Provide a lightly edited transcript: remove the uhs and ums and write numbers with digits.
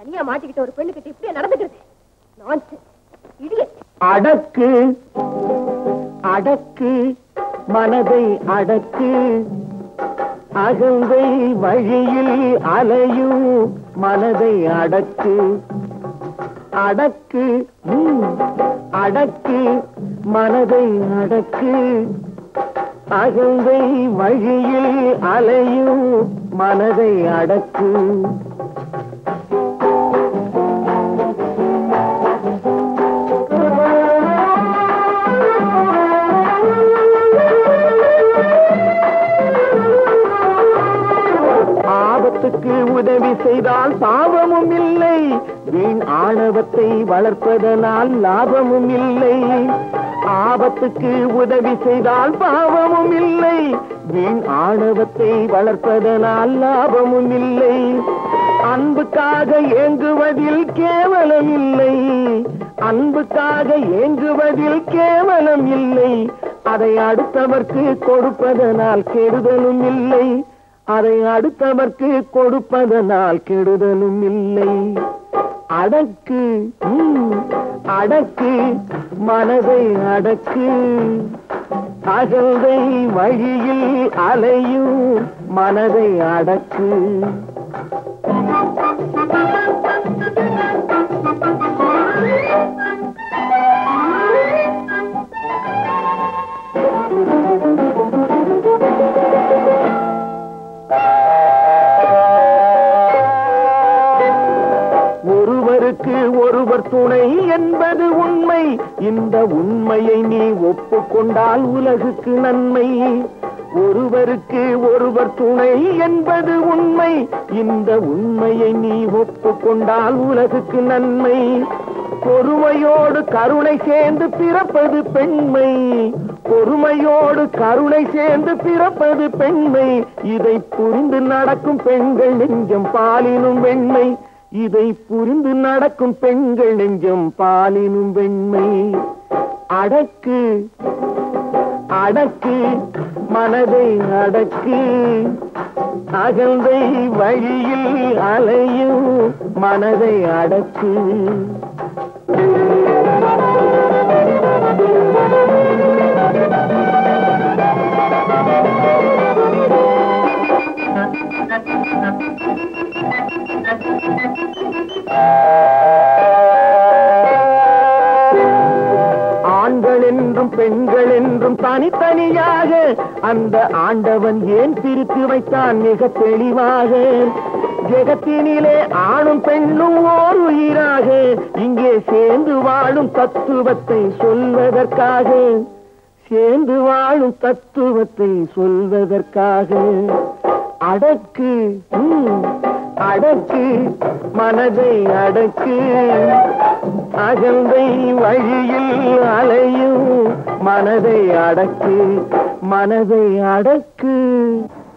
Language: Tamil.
தனியா மாட்டிக்கிட்ட ஒரு பெண்ணு கிட்ட இப்படியே நடந்துக்கிறது அடக்கு அடக்கு மனதை அடக்கு அகந்தை வழியில் அலையும் மனதை அடக்கு அடக்கு அடக்கு மனதை அடக்கு அகந்தை வழியில் அலையும் மனதை அடக்கு ஆபத்துக்கு உதவி செய்தால் பாவமும் இல்லை வீண் ஆணவத்தை வளர்ப்பதனால் லாபமும் இல்லை ஆபத்துக்கு உதவி செய்தால் பாவமும் இல்லை வீண் ஆணவத்தை வளர்ப்பதனால் லாபமும் இல்லை அன்புக்காக ஏங்குவதில் கேவலம் இல்லை அன்புக்காக ஏங்குவதில் கேவலம் இல்லை அதை அடுத்தவர்க்கு கொடுப்பதனால் கெடுதலும் இல்லை அதை அடுத்தவர்க்கு கொடுப்பதனால் கெடுதலும் இல்லை அடக்கு அடக்கு மனதை அடக்கு அகந்தை வழியில் அலையும் மனதை அடக்கு ஒருவருக்கு ஒருவர் துணை என்பது உண்மை இந்த உண்மையை நீ ஒப்புக்கொண்டால் உலகுக்கு நன்மை ஒருவருக்கு ஒருவர் துணை என்பது உண்மை இந்த உண்மையை நீ ஒப்புக்கொண்டால் உலகுக்கு நன்மை பொறுமையோடு கருணை சேர்ந்து பிறப்பது பெண்மை பொறுமையோடு கருணை சேர்ந்து பிறப்பது பெண்மை இதை புரிந்து நடக்கும் பெண்கள் நெஞ்சம் பாலினும் வெண்மை இதை புரிந்து நடக்கும் பெண்கள் நெஞ்சம் பாலினும் வெண்மை அடக்கு அடக்கு மனதை அடக்கு அகந்தை வழியில் அலையும் மனதை அடக்கு ஆண்கள் என்றும் பெண்கள் என்றும் தனித்தனியாக அந்த ஆண்டவன் ஏன் பிரித்து வைத்தான் மிக தெளிவாக ஜெகத்தினிலே ஆணும் பெண்ணும் ஓர் உயிராக இங்கே சேர்ந்து வாழும் தத்துவத்தை சொல்வதற்காக சேர்ந்து வாழும் தத்துவத்தை சொல்வதற்காக அடக்கு அடக்கு மனதை அடக்கு அகந்தை வழியில் அலையும் மனதை அடக்கு மனதை அடக்கு